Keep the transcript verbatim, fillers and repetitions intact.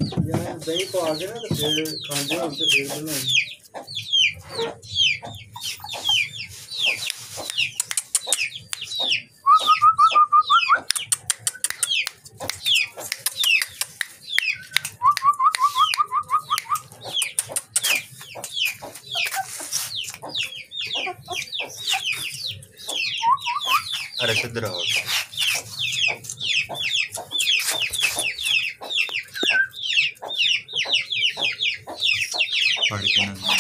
यार दही को आगे ना तो फिर खाते हैं उनसे फिर बनाए। अरे सिद्ध रहो पढ़ के ना